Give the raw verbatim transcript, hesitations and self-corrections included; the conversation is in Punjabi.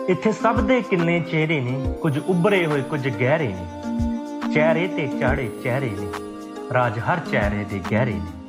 ਇੱਥੇ ਸਭ ਦੇ ਕਿੰਨੇ ਚਿਹਰੇ ਨੇ, ਕੁਝ ਉੱਭਰੇ ਹੋਏ ਕੁਝ ਗਹਿਰੇ ਨੇ। ਚਿਹਰੇ ਤੇ ਚਾੜੇ ਚਿਹਰੇ ਨੇ, ਰਾਜ ਹਰ ਚਿਹਰੇ ਦੇ ਗਹਿਰੇ ਨੇ।